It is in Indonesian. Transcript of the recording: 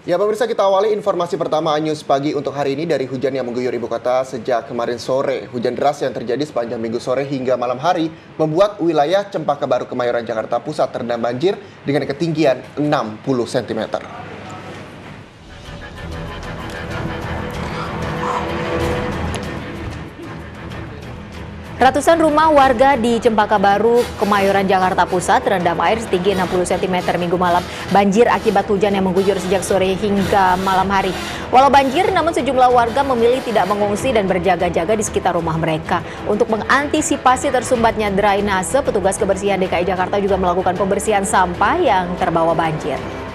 Ya pemirsa, kita awali informasi pertama News Pagi untuk hari ini dari hujan yang mengguyur ibu kota sejak kemarin sore. Hujan deras yang terjadi sepanjang minggu sore hingga malam hari membuat wilayah Cempaka Baru Kemayoran Jakarta Pusat terendam banjir dengan ketinggian 60 cm. Ratusan rumah warga di Cempaka Baru, Kemayoran, Jakarta Pusat terendam air setinggi 60 cm Minggu malam. Banjir akibat hujan yang mengguyur sejak sore hingga malam hari. Walau banjir, namun sejumlah warga memilih tidak mengungsi dan berjaga-jaga di sekitar rumah mereka. Untuk mengantisipasi tersumbatnya drainase, petugas kebersihan DKI Jakarta juga melakukan pembersihan sampah yang terbawa banjir.